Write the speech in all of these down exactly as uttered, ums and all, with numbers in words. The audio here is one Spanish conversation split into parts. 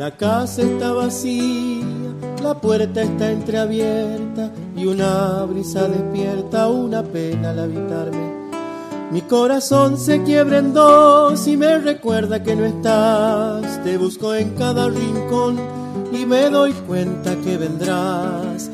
La casa está vacía, la puerta está entreabierta y una brisa despierta una pena al habitarme. Mi corazón se quiebra en dos y me recuerda que no estás. Te busco en cada rincón y me doy cuenta que vendrás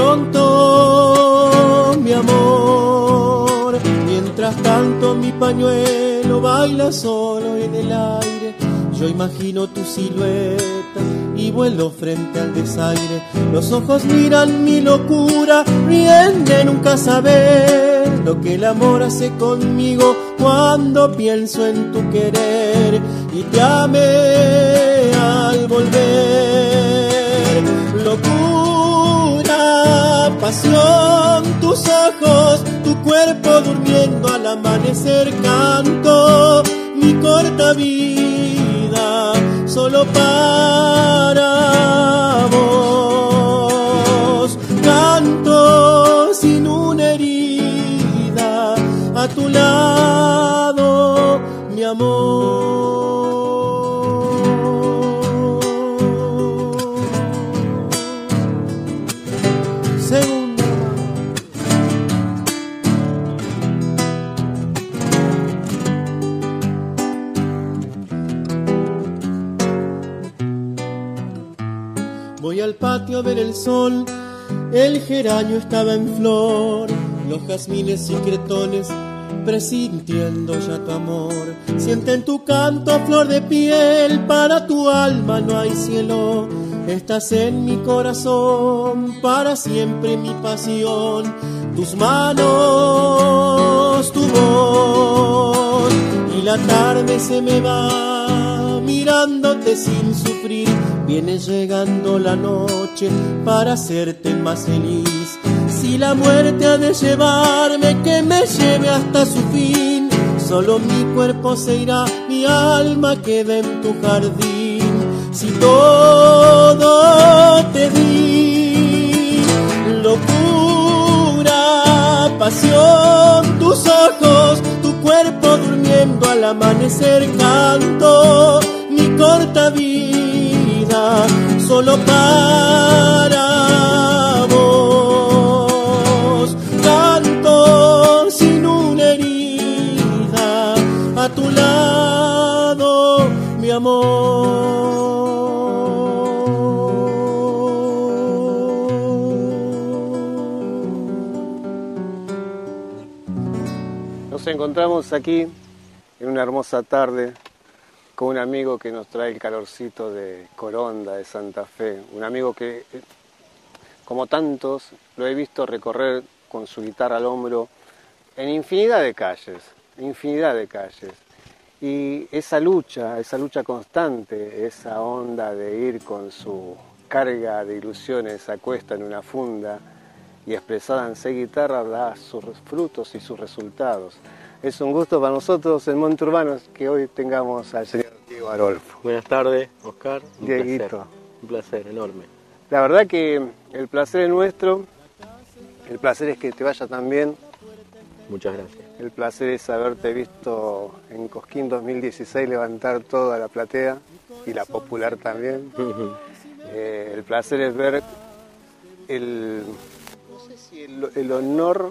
pronto, mi amor. Mientras tanto mi pañuelo baila solo en el aire. Yo imagino tu silueta y vuelo frente al desaire. Los ojos miran mi locura, ríen de nunca saber lo que el amor hace conmigo cuando pienso en tu querer y te amé al volver. Locura, pasión, tus ojos, tu cuerpo durmiendo al amanecer. Canto mi corta vida solo para vos. Canto sin una herida a tu lado, mi amor. Segunda. Voy al patio a ver el sol, el geranio estaba en flor, los jazmines y cretones presintiendo ya tu amor. Sienten tu canto, flor de piel, para tu alma no hay cielo. Estás en mi corazón, para siempre mi pasión. Tus manos, tu voz, y la tarde se me va mirándote sin sufrir. Viene llegando la noche para hacerte más feliz. Si la muerte ha de llevarme, que me lleve hasta su fin. Solo mi cuerpo se irá, mi alma queda en tu jardín. Si todo te di, locura, pasión, tus ojos, tu cuerpo durmiendo al amanecer. Canto mi corta vida solo para vos. Canto sin una herida a tu lado, mi amor. Nos encontramos aquí en una hermosa tarde con un amigo que nos trae el calorcito de Coronda, de Santa Fe. Un amigo que, como tantos, lo he visto recorrer con su guitarra al hombro en infinidad de calles, infinidad de calles. Y esa lucha, esa lucha constante, esa onda de ir con su carga de ilusiones a cuesta en una funda y expresada en seis guitarras, da sus frutos y sus resultados. Es un gusto para nosotros en Monte Urbano que hoy tengamos al señor Diego Arolfo. Buenas tardes, Oscar. Un Dieguito. placer, un placer enorme. La verdad que el placer es nuestro, el placer es que te vaya tan bien. Muchas gracias. El placer es haberte visto en Cosquín dos mil dieciséis levantar toda la platea y la popular también. eh, el placer es ver el, no sé si el, el honor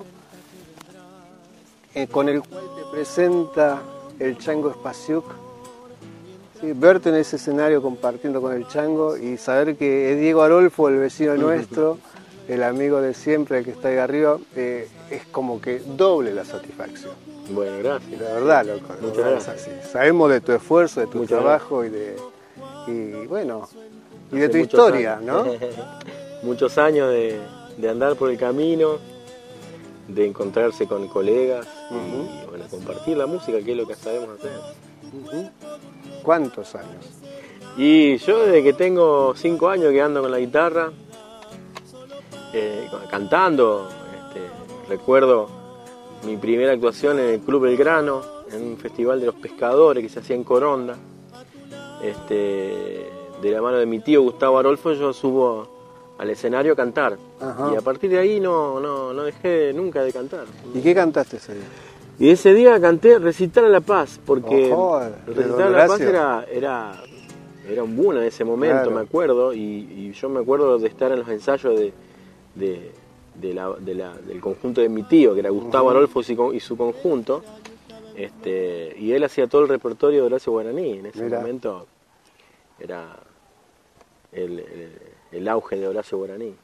eh, con el cual te presenta el Chango Espasiuk. Sí, verte en ese escenario compartiendo con el Chango y saber que es Diego Arolfo, el vecino nuestro, el amigo de siempre, el que está ahí arriba, eh, es como que doble la satisfacción. Bueno, gracias. La verdad, loco. Muchas la verdad gracias. es así. Sabemos de tu esfuerzo, de tu Muchas trabajo y de y bueno y de Hace tu muchos historia, años. ¿no? Muchos años de, de andar por el camino, de encontrarse con colegas Uh-huh. y bueno, compartir la música, que es lo que sabemos hacer. Uh-huh. ¿Cuántos años? Y yo desde que tengo cinco años que ando con la guitarra, eh, cantando, este, recuerdo mi primera actuación en el Club Belgrano, en un festival de los pescadores que se hacía en Coronda. Este, de la mano de mi tío Gustavo Arolfo yo subo al escenario a cantar. Ajá. Y a partir de ahí no, no, no dejé nunca de cantar. ¿Y qué cantaste ese día? Y ese día canté Recital a la Paz, porque Ojo, el de Recital Don a la Paz Horacio. era, era era un boom en ese momento, Claro. me acuerdo, y, y yo me acuerdo de estar en los ensayos de, de, de la, de la, del conjunto de mi tío, que era Gustavo Ujú. Arolfo y, con- y su conjunto, este, y él hacía todo el repertorio de Horacio Guaraní. En ese Mirá. momento era el, el, el auge de Horacio Guaraní.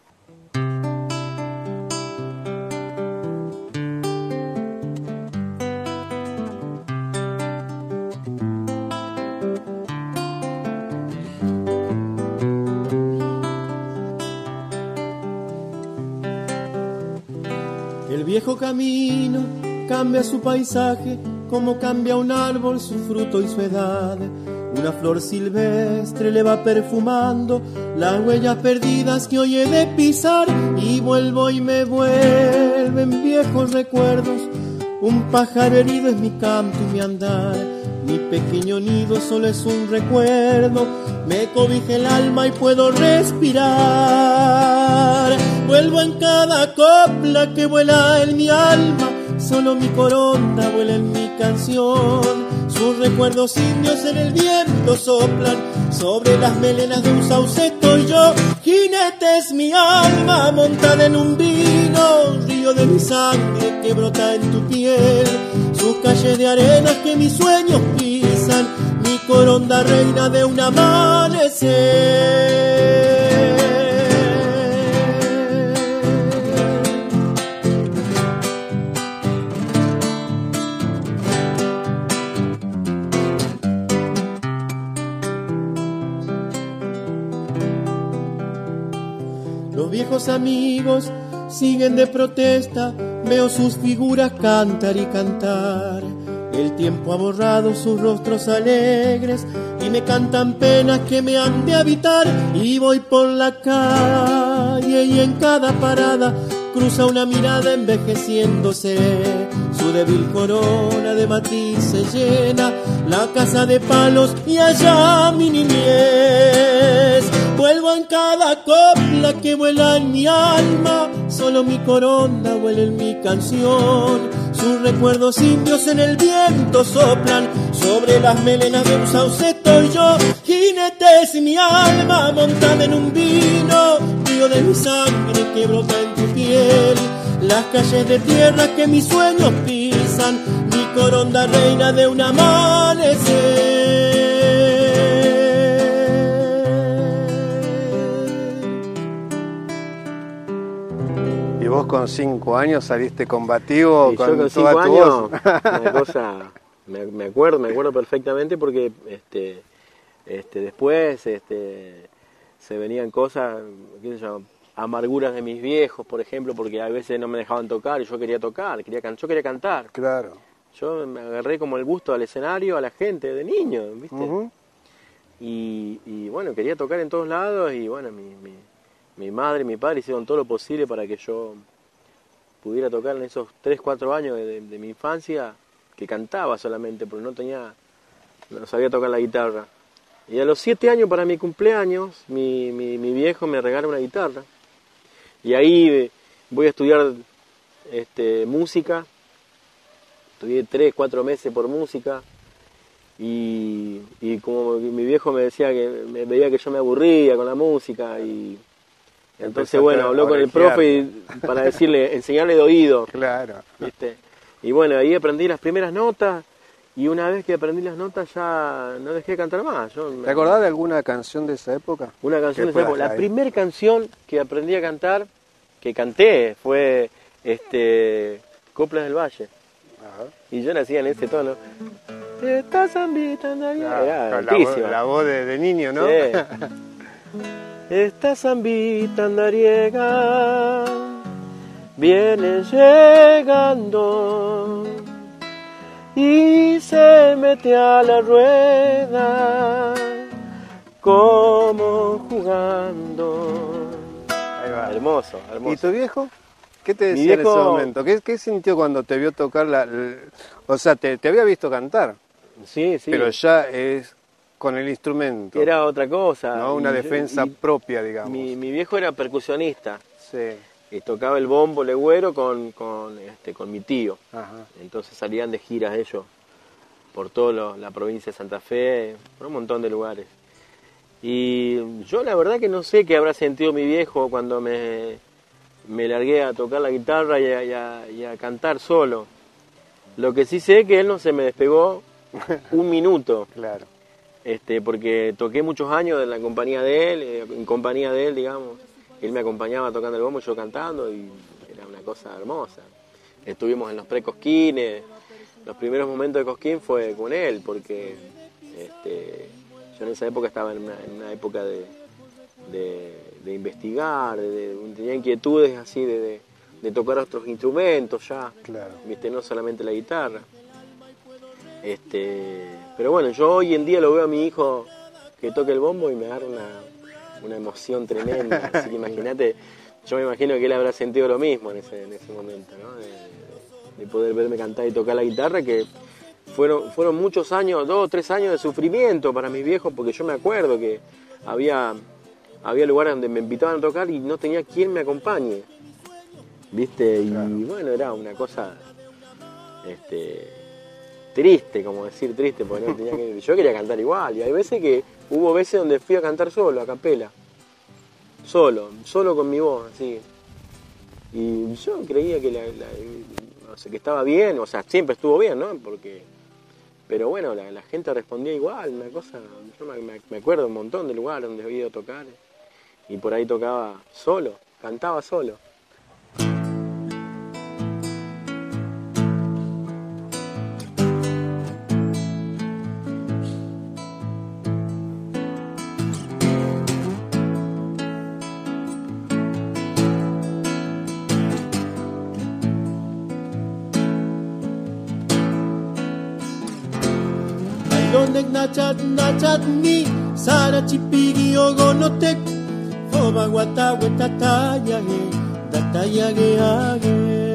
El viejo camino cambia su paisaje, como cambia un árbol su fruto y su edad. Una flor silvestre le va perfumando las huellas perdidas que hoy he de pisar. Y vuelvo y me vuelven viejos recuerdos. Un pájaro herido es mi canto y mi andar. Mi pequeño nido solo es un recuerdo. Me cobija el alma y puedo respirar. Vuelvo en cada copla que vuela en mi alma. Solo mi coronda vuela en mi canción. Sus recuerdos indios en el viento soplan sobre las melenas de un sauceto. Y yo, jinete es mi alma montada en un vino, río de mi sangre que brota en tu piel. Sus calles de arena que mis sueños pisan, mi coronda reina de un amanecer. Los viejos amigos siguen de protesta, veo sus figuras cantar y cantar. El tiempo ha borrado sus rostros alegres y me cantan penas que me han de habitar. Y voy por la calle y en cada parada cruza una mirada envejeciéndose. Su débil corona de matiz se llena la casa de palos y allá mi niñez. Vuelvo en cada copla que vuela en mi alma, solo mi coronda vuela en mi canción. Sus recuerdos indios en el viento soplan sobre las melenas de un sauceto. Y yo, jinete es mi alma montada en un vino, río de mi sangre que brota en tu piel. Las calles de tierra que mis sueños pisan, mi coronda reina de un amanecer. ¿Y vos con cinco años saliste combativo Y con yo con toda cinco tu años, voz? una cosa, me, me acuerdo, me acuerdo perfectamente porque este, este, después este, se venían cosas, qué sé yo, amarguras de mis viejos, por ejemplo, porque a veces no me dejaban tocar y yo quería tocar, quería can- yo quería cantar. Claro. Yo me agarré como el gusto al escenario, a la gente, de niño, ¿viste? Ujú. y, y bueno, quería tocar en todos lados y bueno, mi, mi, mi madre y mi padre hicieron todo lo posible para que yo pudiera tocar en esos tres, cuatro años de, de, de mi infancia, que cantaba solamente, porque no tenía, no sabía tocar la guitarra. Y a los siete años para mi cumpleaños, mi, mi, mi viejo me regala una guitarra. Y ahí voy a estudiar este, música. Estudié tres, cuatro meses por música. Y, y como mi viejo me decía que me veía que yo me aburría con la música. Y entonces, Empezaste bueno, a habló con el orejear. profe y- para decirle, enseñarle de oído. Claro. ¿Viste? Y bueno, ahí aprendí las primeras notas. Y una vez que aprendí las notas ya no dejé de cantar más. Yo me- ¿Te acordás de alguna canción de esa época? Una canción de Que esa época. puedas La ahí. primera canción que aprendí a cantar, que canté, fue este Coplas del Valle. Ajá. Y yo la hacía en ese tono. Esta zambita andaría. Claro, Era con la, voz, altísima. la voz de, de niño, ¿no? Sí. Esta zambita andariega viene llegando y se mete a la rueda como jugando. Ahí va. Hermoso, hermoso. ¿Y tu viejo? ¿Qué te Mi decía en ese viejo- momento? ¿Qué, qué sintió cuando te vio tocar la... la- o sea, te, te había visto cantar, Sí, sí. pero ya es con el instrumento, Era otra cosa. ¿no? Una Y yo- defensa y propia, digamos. mi, mi viejo era percusionista Sí. y tocaba el bombo legüero con, con, este, con mi tío. Ajá. Entonces salían de giras ellos por toda la provincia de Santa Fe, por un montón de lugares. Y yo la verdad que no sé qué habrá sentido mi viejo cuando me, me largué a tocar la guitarra y a, y, a, y a cantar solo. Lo que sí sé es que él no se me despegó un minuto. Claro. Este, porque toqué muchos años en la compañía de él, eh, en compañía de él, digamos. Él me acompañaba tocando el bombo y yo cantando, y era una cosa hermosa. Estuvimos en los pre-Cosquines, los primeros momentos de Cosquín fue con él, porque este, yo en esa época estaba en una, en una época de, de, de investigar, de, de, tenía inquietudes así de, de, de tocar otros instrumentos ya, Claro. ¿viste? No solamente la guitarra. Este, pero bueno, yo hoy en día lo veo a mi hijo que toca el bombo y me da una, una emoción tremenda. Así que imagínate, yo me imagino que él habrá sentido lo mismo en ese, en ese momento, ¿no? De, de, de poder verme cantar y tocar la guitarra, que fueron, fueron muchos años, dos o tres años de sufrimiento para mis viejos, porque yo me acuerdo que había, había lugares donde me invitaban a tocar y no tenía quien me acompañe, ¿viste? Y claro, bueno, era una cosa... Este, triste, como decir triste, porque no tenía que... Yo quería cantar igual, y hay veces que... Hubo veces donde fui a cantar solo, a capela. Solo, solo con mi voz, así. Y yo creía que, la, la, no sé, que estaba bien, o sea, siempre estuvo bien, ¿no? Porque... Pero bueno, la, la gente respondía igual, una cosa... Yo me, me acuerdo un montón de lugares donde he ido a tocar, y por ahí tocaba solo, cantaba solo. Nachat nachat ni sara chipigi ogonotek foba watawe tataya ge tataya ge age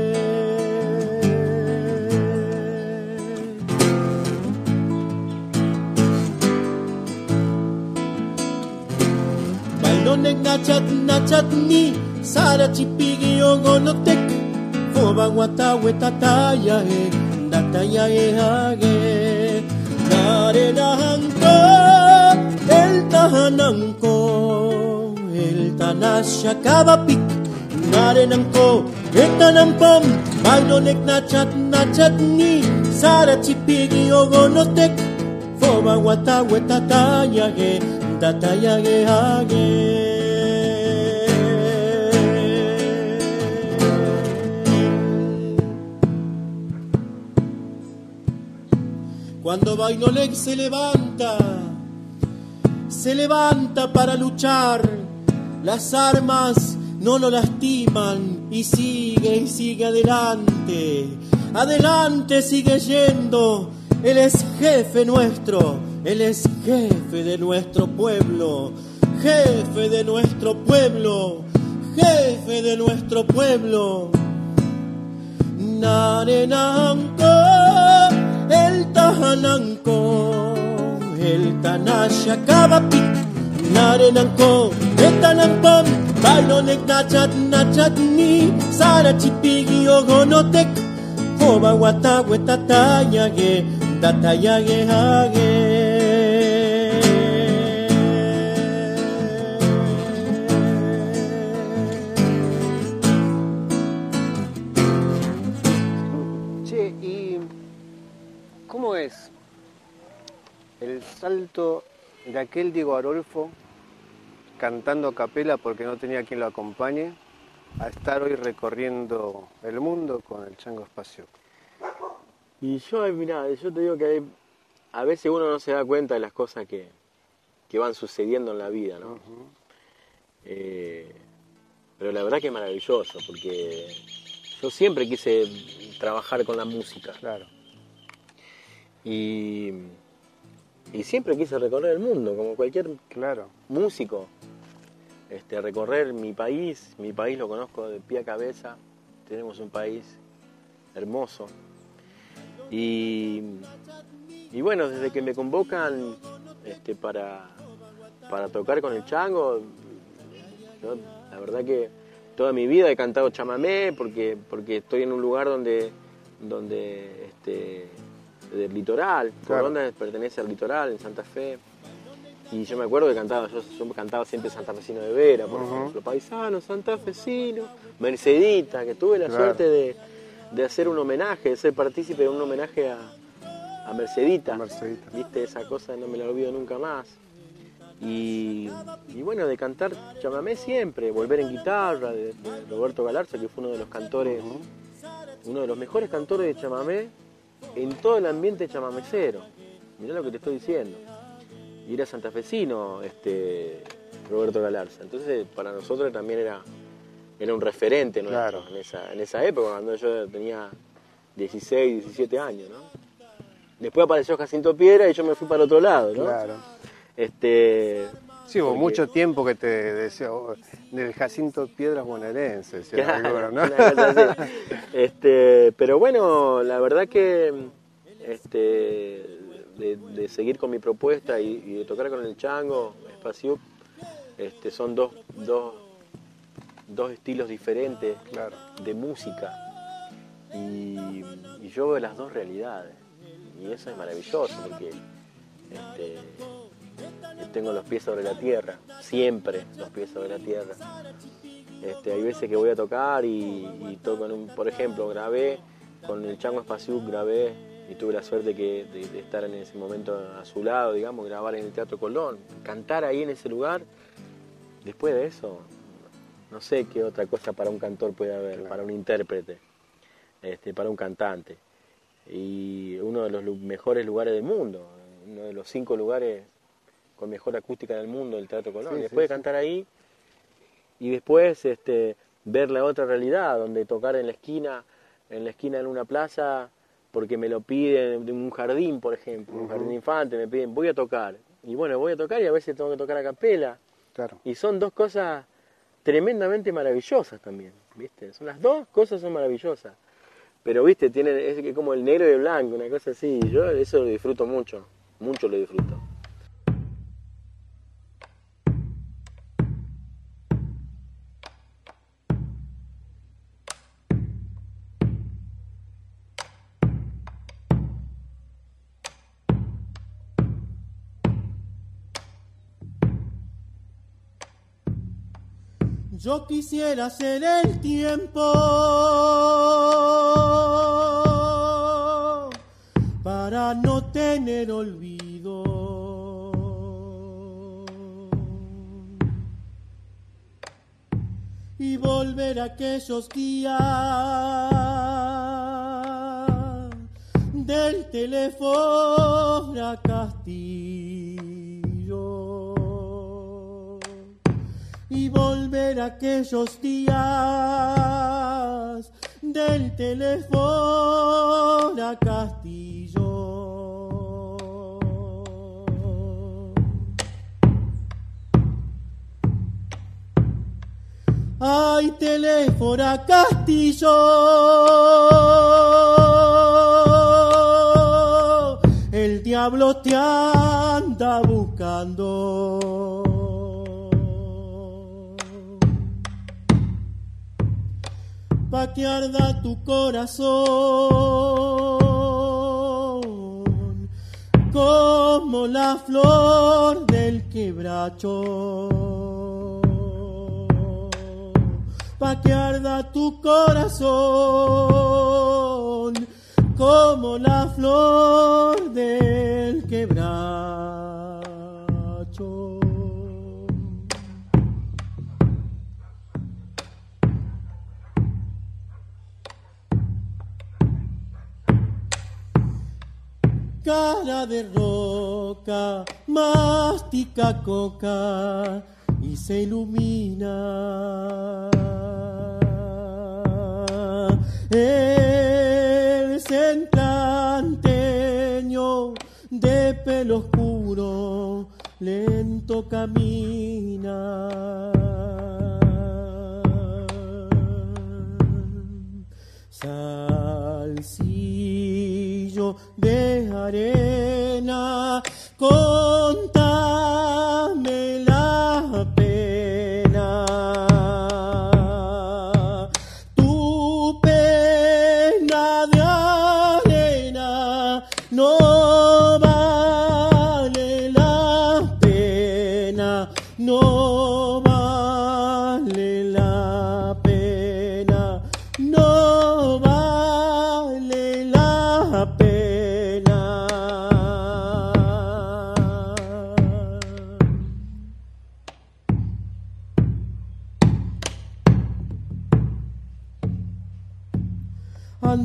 bailonek nachat nachat ni sara chipigi ogonotek foba watawe tataya ge tataya ge age Narenanko, el tahananko, el tanasya kabapik. Narenanko, el tanampam, bailonek nachat nachat ni, sara chipigi ogonotek, foba watawe tatayage, tatayage hage. Cuando Bainolek se levanta, se levanta para luchar, las armas no lo lastiman y sigue y sigue adelante, adelante sigue yendo, él es jefe nuestro, él es jefe de nuestro pueblo, jefe de nuestro pueblo, jefe de nuestro pueblo. Narenanko, el tahananko, el tanasya kabapik. Narenanko, el tanampam, bailonek nachat nachat ni, sara chipigi ogonotek, foba watawe tatayage, tatayage hage. ¿Cómo es el salto de aquel Diego Arolfo cantando a capela porque no tenía quien lo acompañe a estar hoy recorriendo el mundo con el Chango Espacio? Y yo, mirá, yo te digo que hay, a veces uno no se da cuenta de las cosas que, que van sucediendo en la vida, ¿no? Uh-huh. eh, pero la verdad que es maravilloso, porque yo siempre quise trabajar con la música. Claro. Y, y siempre quise recorrer el mundo, como cualquier claro. músico. Este, recorrer mi país, mi país lo conozco de pie a cabeza, tenemos un país hermoso. Y, y bueno, desde que me convocan este, para, para tocar con el Chango, yo, la verdad que toda mi vida he cantado chamamé, porque, porque estoy en un lugar donde... donde este, del litoral, claro. Coronda pertenece al litoral, en Santa Fe, Y yo me acuerdo que cantaba, yo, yo cantaba siempre Santafesino de Vera, por Ujú. ejemplo, Paisano, Santafesino, Mercedita, que tuve la Claro. suerte de, de hacer un homenaje, de ser partícipe de un homenaje a, a Mercedita. Mercedita. Viste, esa cosa no me la olvido nunca más. Y, y bueno, de cantar chamamé siempre, volver en guitarra, de, de Roberto Galarza, que fue uno de los cantores, uno de los mejores cantores de chamamé en todo el ambiente chamamecero. Mirá lo que te estoy diciendo. Y era santafesino, este, Roberto Galarza. Entonces, para nosotros también era, era un referente nuestro, Claro. en, esa, en esa época, cuando yo tenía dieciséis, diecisiete años, ¿no? Después apareció Jacinto Piedra y yo me fui para otro lado, ¿no? Claro. Este, Sí, hubo porque- mucho tiempo que te decía, oh, del Jacinto Piedras bonaerense, decía Claro, alguno, ¿no? una cosa así. Este, pero bueno, la verdad que este, de, de seguir con mi propuesta y, y de tocar con el Chango, Espaciuc, este, son dos, dos, dos estilos diferentes Claro. de música y, y yo veo las dos realidades y eso es maravilloso porque este, yo tengo los pies sobre la tierra, siempre los pies sobre la tierra. Este, hay veces que voy a tocar y, y toco en un, por ejemplo, grabé con el Chango Espaciuc, grabé y tuve la suerte que, de, de estar en ese momento a su lado, digamos, grabar en el Teatro Colón, cantar ahí en ese lugar. Después de eso, no sé qué otra cosa para un cantor puede haber, Claro. para un intérprete, este, para un cantante. Y uno de los lu- mejores lugares del mundo, uno de los cinco lugares con mejor acústica del mundo, el Teatro Colón. Sí, Después sí, de cantar ahí y después este, ver la otra realidad, donde tocar en la esquina, en la esquina en una plaza, porque me lo piden de un jardín, por ejemplo, un Ujú. jardín infante, me piden, voy a tocar. Y bueno, voy a tocar y a veces tengo que tocar a capela. Claro. Y son dos cosas tremendamente maravillosas también, ¿viste? Son las dos cosas son maravillosas. Pero, ¿viste? Tienen, es como el negro y el blanco, una cosa así. Yo eso lo disfruto mucho, mucho lo disfruto. Yo quisiera ser el tiempo para no tener olvido y volver a aquellos días del teléfono a Castillo y volver a aquellos días del teléfono a Castillo. Ay, teléfono a Castillo, el diablo te anda buscando. Pa' que arda tu corazón como la flor del quebracho. Pa' que arda tu corazón como la flor del quebracho. Cara de roca, mastica coca y se ilumina. El centanteño de pelo oscuro lento camina. Salsillo de arena, contame la pena. Tu pena de arena no vale la pena.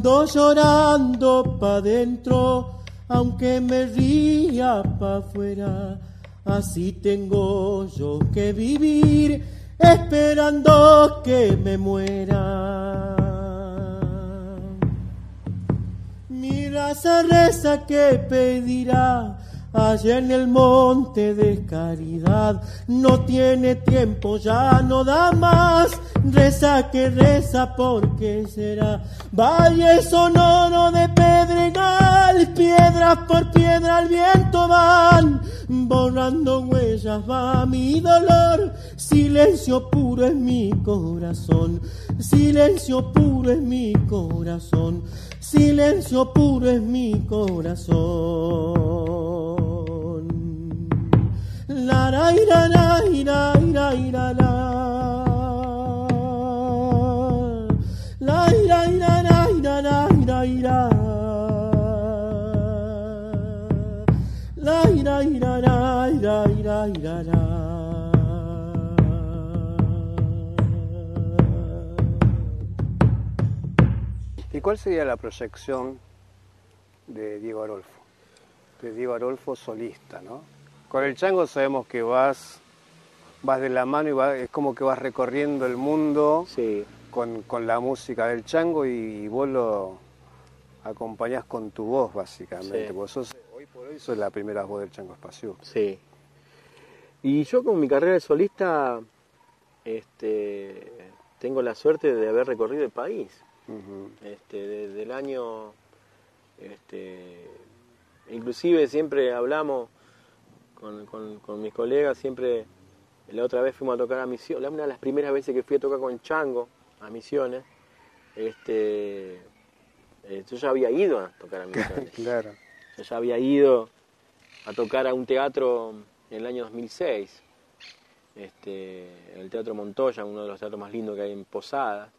ando llorando pa' dentro, aunque me ría pa' afuera. Así tengo yo que vivir, esperando que me muera. Mi raza reza que pedirá allá en el monte de caridad. No tiene tiempo, ya no da más. Reza que reza, porque será valle sonoro de pedregal. Piedras por piedra al viento van, borrando huellas va mi dolor. Silencio puro es mi corazón, silencio puro es mi corazón, silencio puro es mi corazón. La ra ira la ira ira ira la. La ira ira la ira la ira ira. La ira ira la ira ira ira la. ¿Y cuál sería la proyección de Diego Arolfo? De Diego Arolfo solista, ¿no? Con el chango sabemos que vas, vas de la mano y vas, es como que vas recorriendo el mundo Sí. con, con la música del chango y, y vos lo acompañás con tu voz, básicamente. Sí. Vos sos, hoy por hoy sos la primera voz del Chango Espaciú. Sí. Y yo con mi carrera de solista este, tengo la suerte de haber recorrido el país. Uh-huh. Este, desde el año, este, inclusive siempre hablamos con, con, con mis colegas, siempre, la otra vez fuimos a tocar a Misiones, una de las primeras veces que fui a tocar con Chango a Misiones, este, eh, yo ya había ido a tocar a Misiones. Claro. Yo ya había ido a tocar a un teatro en el año dos mil seis, este, en el Teatro Montoya, uno de los teatros más lindos que hay en Posadas.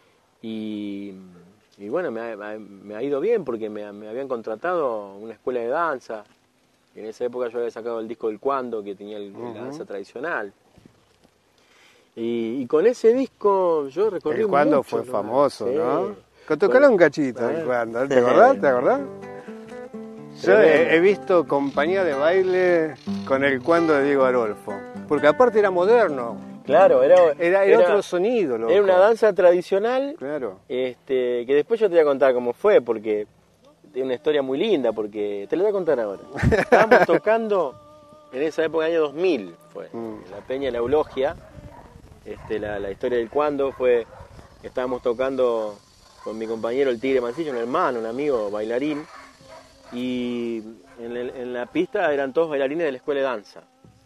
Y, y bueno, me ha, me ha ido bien porque me, me habían contratado una escuela de danza. En esa época yo había sacado el disco del Cuando, que tenía el, uh-huh. la danza tradicional. Y, y con ese disco yo recorrí el Cuando mucho, fue ¿no? famoso, Sí. ¿no? Tocaron un cachito el Cuando, ¿te acordás? ¿Te acordás? Yo he, he visto compañía de baile con el Cuando de Diego Arolfo, porque aparte era moderno. Claro, era, era, era, era otro sonido, loco. Era una danza tradicional, claro. este, que después yo te voy a contar cómo fue, porque tiene una historia muy linda, porque te la voy a contar ahora. Estábamos tocando en esa época, año dos mil, fue, mm. la Peña de la Eulogia, este, la, la historia del Cuando fue, estábamos tocando con mi compañero el Tigre Mancillo, un hermano, un amigo, bailarín, y en, el, en la pista eran todos bailarines de la escuela de danza.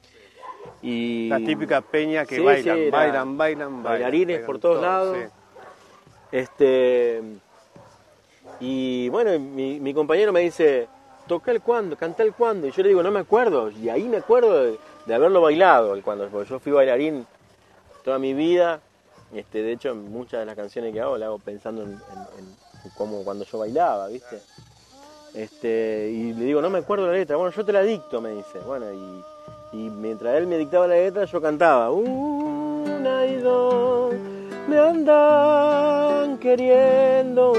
Y la típica peña que sí, bailan, sí, bailan, bailan, bailarines bailan, por todos todo, lados. Sí. Este, y bueno, mi, mi compañero me dice, toca el Cuando, canta el Cuando. Y yo le digo, no me acuerdo. Y ahí me acuerdo de, de haberlo bailado, el Cuando, porque yo fui bailarín toda mi vida. Este, de hecho, muchas de las canciones que hago las hago pensando en, en, en cómo cuando yo bailaba, ¿viste? Este, y le digo, no me acuerdo la letra. Bueno, yo te la dicto, me dice. Bueno, y... Y mientras él me dictaba la letra, yo cantaba. Una y dos me andan queriendo.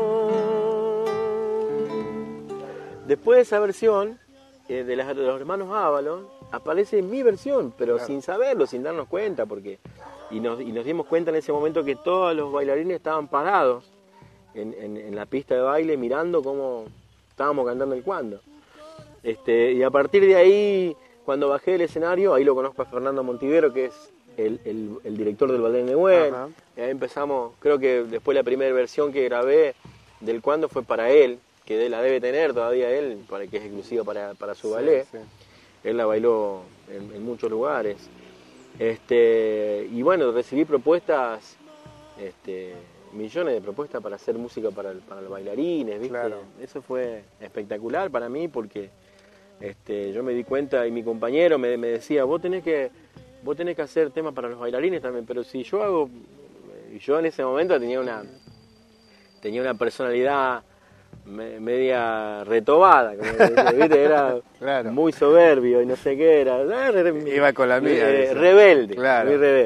Después de esa versión, eh, de, las, de los hermanos Avalon, aparece mi versión, pero claro. sin saberlo, sin darnos cuenta, porque y nos, y nos dimos cuenta en ese momento que todos los bailarines estaban parados en, en, en la pista de baile, mirando cómo estábamos cantando el Cuando. Este, y a partir de ahí... Cuando bajé del escenario, ahí lo conozco a Fernando Montivero, que es el, el, el director del Ballet Neuel. Y ahí empezamos, creo que después la primera versión que grabé del Cuando fue para él, que la debe tener todavía él, para que es exclusiva para, para su ballet. Sí, sí. Él la bailó en, en muchos lugares. Este, y bueno, recibí propuestas, este, millones de propuestas para hacer música para, para los bailarines, ¿viste? Claro. Eso fue espectacular para mí porque... Este, yo me di cuenta y mi compañero me, me decía, vos tenés que vos tenés que hacer temas para los bailarines también, pero si yo hago, y yo en ese momento tenía una tenía una personalidad me, media retobada, como se, ¿viste? Era claro. muy soberbio y no sé qué era, iba con la mía, eh, rebelde, claro. muy rebelde.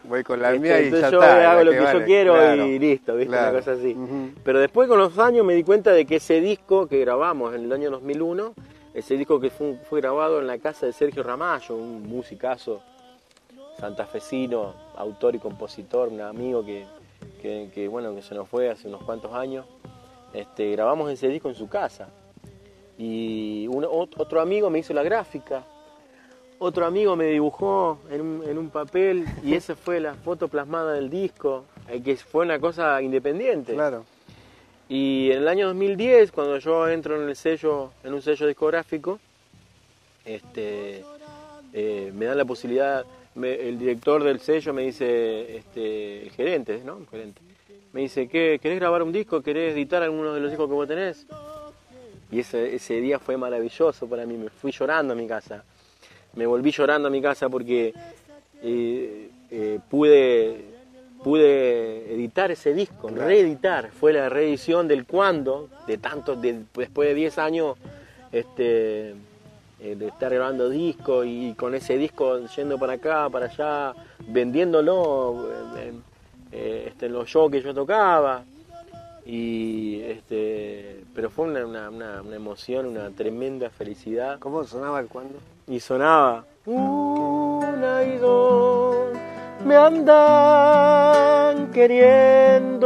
voy con la Este, mía y entonces ya yo está. hago la lo que, vale. yo quiero Claro, y listo, ¿viste? claro. Una cosa así. Uh-huh. Pero después con los años me di cuenta de que ese disco que grabamos en el año dos mil uno, ese disco que fue, fue grabado en la casa de Sergio Ramallo, un musicazo santafesino, autor y compositor, un amigo que, que, que, bueno, que se nos fue hace unos cuantos años. Este, grabamos ese disco en su casa y un, otro amigo me hizo la gráfica, otro amigo me dibujó en un, en un papel y esa fue la foto plasmada del disco, que fue una cosa independiente. Claro. Y en el año dos mil diez, cuando yo entro en el sello, en un sello discográfico, este, eh, me dan la posibilidad, me, el director del sello me dice, este, el gerente, ¿no? El gerente, me dice, ¿qué, ¿querés grabar un disco? ¿Querés editar alguno de los discos que vos tenés? Y ese, ese día fue maravilloso para mí, me fui llorando a mi casa. Me volví llorando a mi casa porque eh, eh, pude, pude editar ese disco, Claro. reeditar. Fue la reedición del Cuando, de tantos, de, después de diez años este, eh, de estar grabando discos y con ese disco yendo para acá, para allá, vendiéndolo en, eh, este, en los shows que yo tocaba. Y este, pero fue una, una, una, una emoción, una tremenda felicidad. ¿Cómo sonaba el Cuando? Y sonaba una y dos me andan queriendo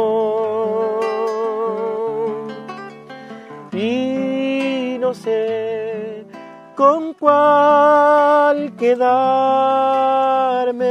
y no sé con cuál quedarme.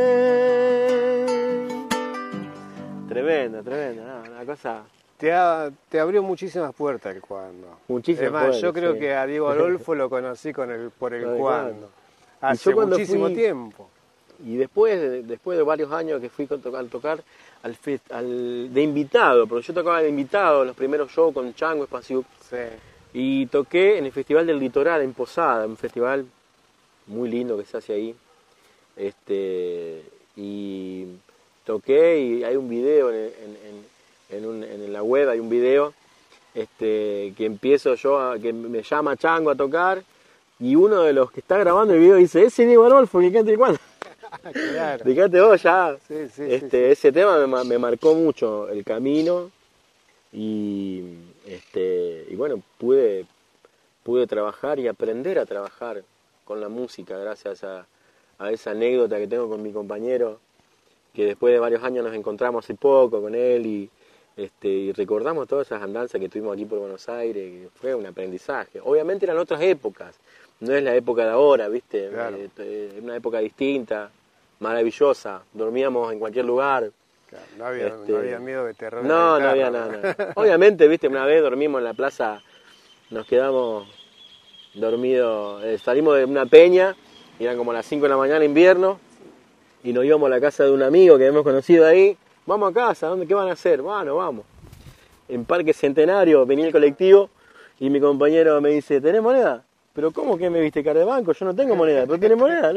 Tremenda, tremenda, ¿no? Una cosa. Te, ha, te abrió muchísimas puertas el Cuando. Muchísimas Además, puertas, yo creo sí. que a Diego Adolfo lo conocí con el, por el Lo de Cuando. Y Hace yo cuando muchísimo fui- tiempo. Y después, de- después de varios años que fui a tocar, tocar al, fe- al- de invitado, porque yo tocaba de invitado en los primeros shows con Chango Espacio, Sí. y toqué en el Festival del Litoral, en Posada, un festival muy lindo que se hace ahí. Este, y toqué y hay un video en, en, en- en un- en la web, hay un video este, que empiezo yo, a, que me llama Chango a tocar, y uno de los que está grabando el video dice, ese Diego Adolfo, que canta el Cuando. Claro. Fíjate vos ya, Sí, sí, este, sí, sí. ese tema me, ma- me marcó mucho el camino y, este, y bueno, pude, pude trabajar y aprender a trabajar con la música gracias a, a esa anécdota que tengo con mi compañero, que después de varios años nos encontramos hace poco con él y, este, y recordamos todas esas andanzas que tuvimos aquí por Buenos Aires, que fue un aprendizaje. Obviamente eran otras épocas, no es la época de ahora, ¿viste? Claro. Eh, eh, una época distinta, maravillosa, dormíamos en cualquier lugar. Claro, no, había, Este, no había miedo de terror. No, en no el había carro, nada, nada. Obviamente, viste, una vez dormimos en la plaza, nos quedamos dormidos, eh, salimos de una peña, y eran como las cinco de la mañana, invierno, y nos íbamos a la casa de un amigo que hemos conocido ahí. Vamos a casa, ¿dónde, qué van a hacer? Bueno, vamos. En Parque Centenario venía el colectivo y mi compañero me dice, ¿tenés moneda? ¿Pero cómo que me viste cara de banco? Yo no tengo moneda, ¿pero tenés moneda? ¿No?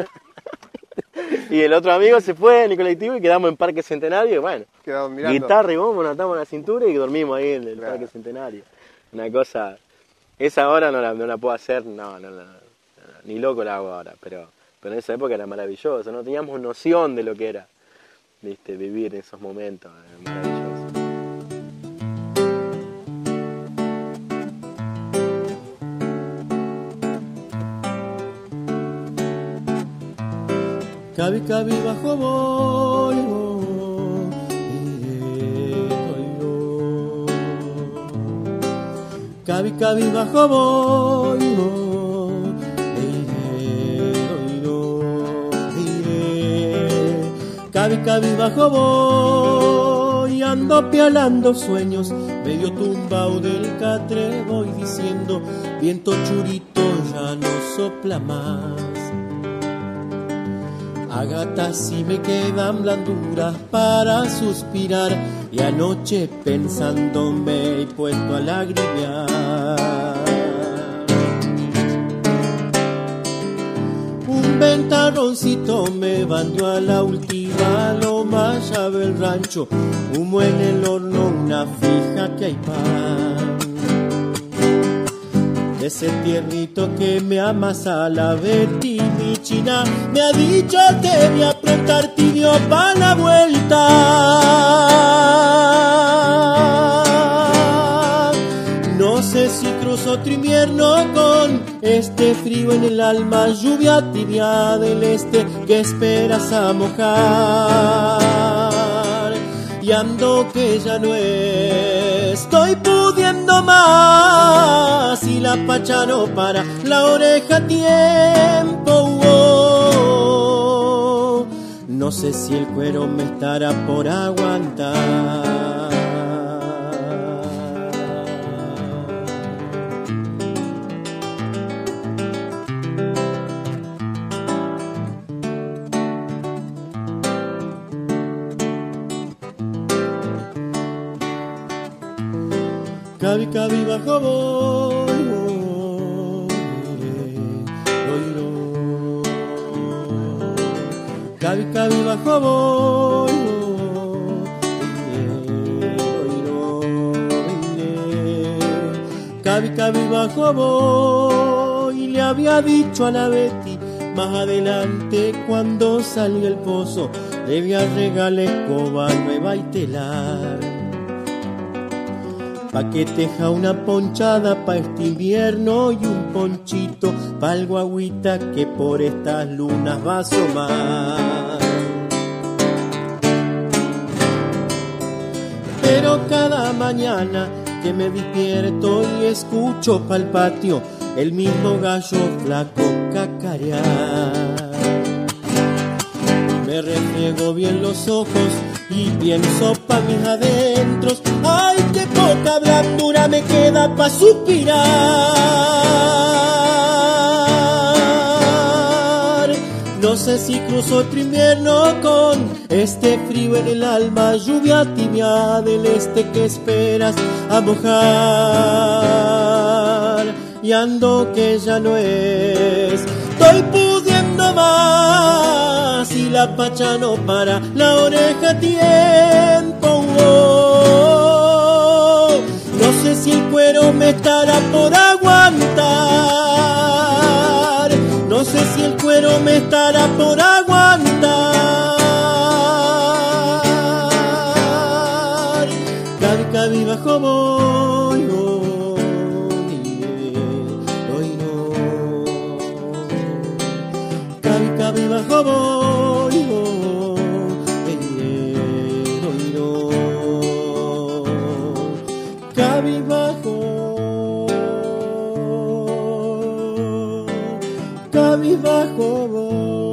Y el otro amigo se fue en el colectivo y quedamos en Parque Centenario y bueno, Quedamos mirando. guitarra y bombo, nos atamos en la cintura y dormimos ahí en el Claro. Parque Centenario. Una cosa, esa hora no la, no la puedo hacer, no, no, no, no, ni loco la hago ahora, pero, pero en esa época era maravilloso, no teníamos noción de lo que era, viste, vivir esos momentos, era maravilloso. Cabi, cabi, bajo voy, oh, iré, oigo. Cabi, cabi, bajo voy, oh, iré, oigo, iré. Cabi, cabi, bajo voy, ando pialando sueños, medio tumbao del catre voy diciendo, viento churito ya no sopla más. Agatas y me quedan blanduras para suspirar y anoche pensándome he puesto a lagrimear. Un ventarroncito me bandió a la última loma, llave el rancho, humo en el horno, una fija que hay pan. ese tiernito que me amasa la Betty, mi china, me ha dicho que voy a aprontar tibio pa' la vuelta. No sé si cruzo otro invierno con este frío en el alma, lluvia tibia del este que esperas a mojar. Y ando que ya no estoy pudiendo más y la pacha no para, la oreja tiempo. Oh, no sé si el cuero me estará por aguantar. Cabi, cabi, bajo voy, cabi, cabi, bajo voy, cabi, cabi, bajo voy. Y le había dicho a la Betty más adelante cuando salí el pozo, le voy a regalar escoba nueva y telar, pa' que teja una ponchada pa' este invierno y un ponchito pa'l guagüita que por estas lunas va a asomar. Pero cada mañana que me despierto y escucho pa'l patio el mismo gallo flaco cacarear, me refriego bien los ojos y pienso pa' mis adentros, ay, qué poca blandura me queda pa' suspirar. No sé si cruzo otro invierno con este frío en el alma, lluvia tibia del este que esperas a mojar. Y ando que ya no estoy pudiendo más y la pacha no para, la oreja tiempo. Oh, no sé si el cuero me estará por aguantar, no sé si el cuero me estará por aguantar. Cabi, cabi, bajo voy, hoy no. Cabi, cabi, bajo voy, hoy no. Cabi, bajo, cabi, bajo voy.